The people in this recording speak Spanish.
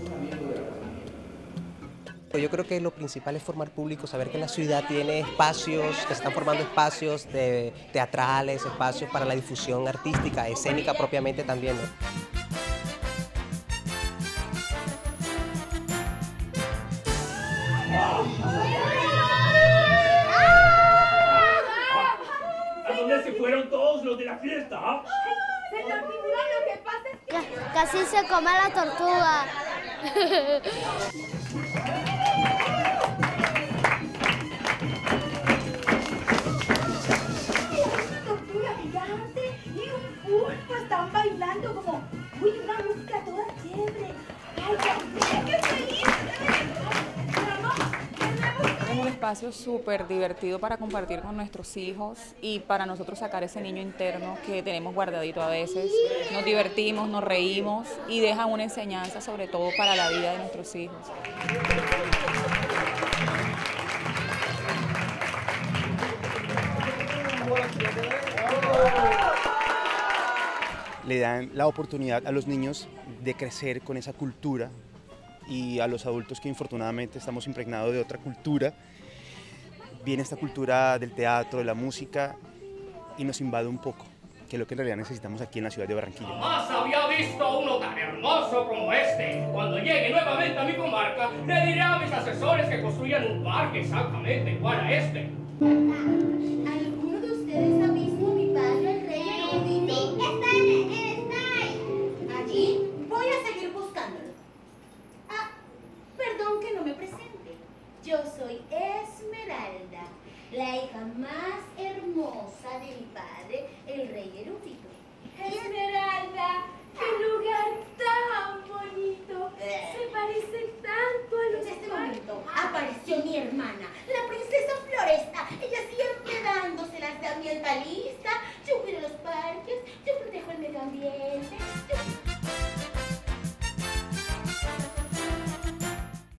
Yo creo que lo principal es formar público, saber que la ciudad tiene espacios, que se están formando espacios teatrales, espacios para la difusión artística, escénica propiamente también, ¿no? ¿A dónde se fueron todos los de la fiesta? Señor tiburón, lo que pasa es que... Casi se come la tortuga. Una tortuga gigante y un pulpo están bailando como... Uy, una música toda chévere. ¡Ay, qué feliz! Es un espacio súper divertido para compartir con nuestros hijos y para nosotros sacar ese niño interno que tenemos guardadito a veces. Nos divertimos, nos reímos y deja una enseñanza sobre todo para la vida de nuestros hijos. Le dan la oportunidad a los niños de crecer con esa cultura y a los adultos que infortunadamente estamos impregnados de otra cultura, viene esta cultura del teatro, de la música y nos invade un poco, que es lo que en realidad necesitamos aquí en la ciudad de Barranquilla. Jamás había visto uno tan hermoso como este. Cuando llegue nuevamente a mi comarca, le diré a mis asesores que construyan un parque exactamente igual a este. ¿Alguno de ustedes ha